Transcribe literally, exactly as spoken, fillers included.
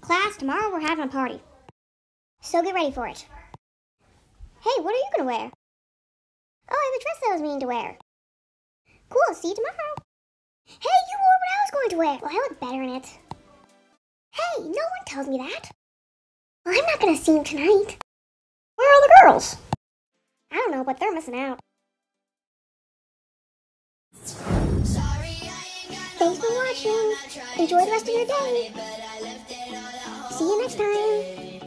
Class, tomorrow we're having a party. So get ready for it. Hey, what are you gonna wear? Oh, I have a dress that I was meaning to wear. Cool, see you tomorrow. Hey, you wore what I was going to wear. Well, I look better in it. Hey, no one tells me that. Well, I'm not gonna see you tonight. Where are the girls? I don't know, but they're missing out. Thanks for watching. Enjoy the rest of your day. See you next time.